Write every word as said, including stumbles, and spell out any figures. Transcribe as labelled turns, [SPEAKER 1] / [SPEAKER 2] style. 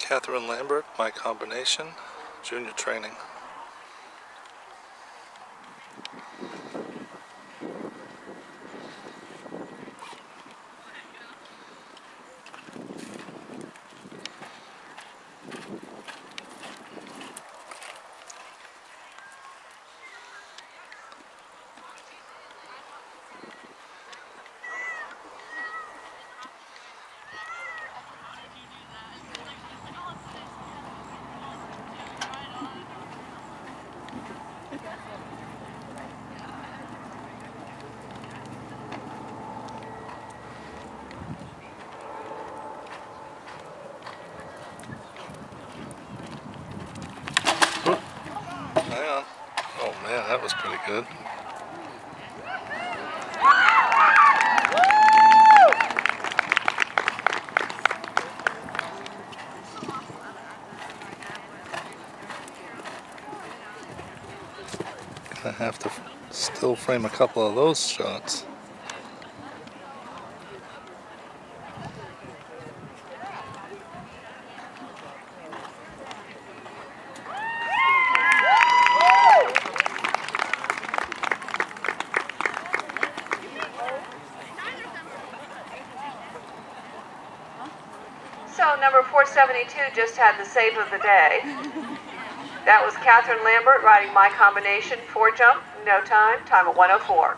[SPEAKER 1] Catherine Lambert, My Combination, junior training. Hang on. Oh man, that was pretty good. Gonna have to still frame a couple of those shots.
[SPEAKER 2] So number four seventy-two just had the save of the day. That was Catherine Lambert riding My Combination, four jump, no time, time at one oh four.